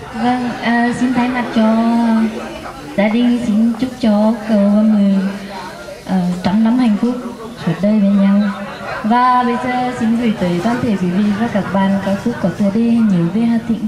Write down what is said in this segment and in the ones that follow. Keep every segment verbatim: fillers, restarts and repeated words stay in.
Vâng, à, xin thay mặt cho gia đình xin chúc cho cậu và người uh, trăm năm hạnh phúc suốt đời bên nhau. Và bây giờ xin gửi tới toàn thể quý vị và các bạn ca khúc có tựa đề Nhớ về Hà Tĩnh.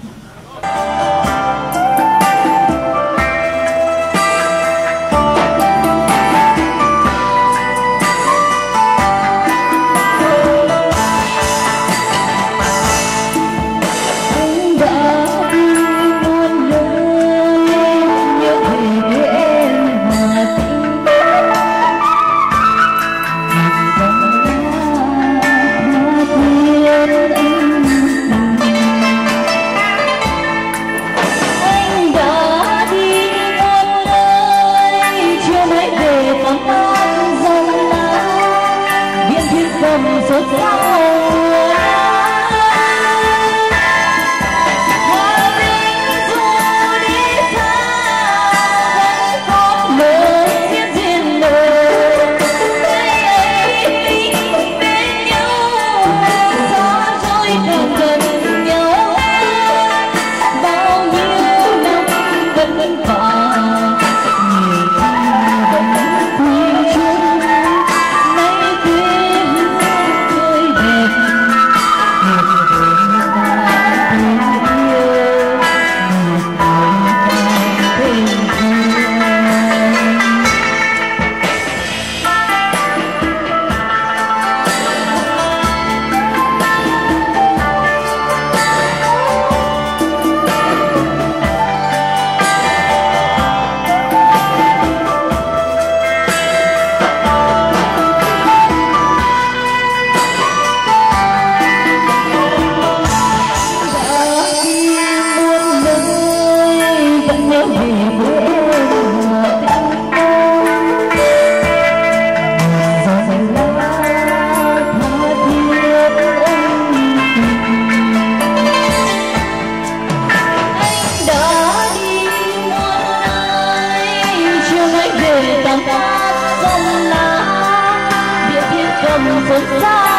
Hãy subscribe cho kênh Ghiền Mì Gõ để không bỏ lỡ những video hấp dẫn.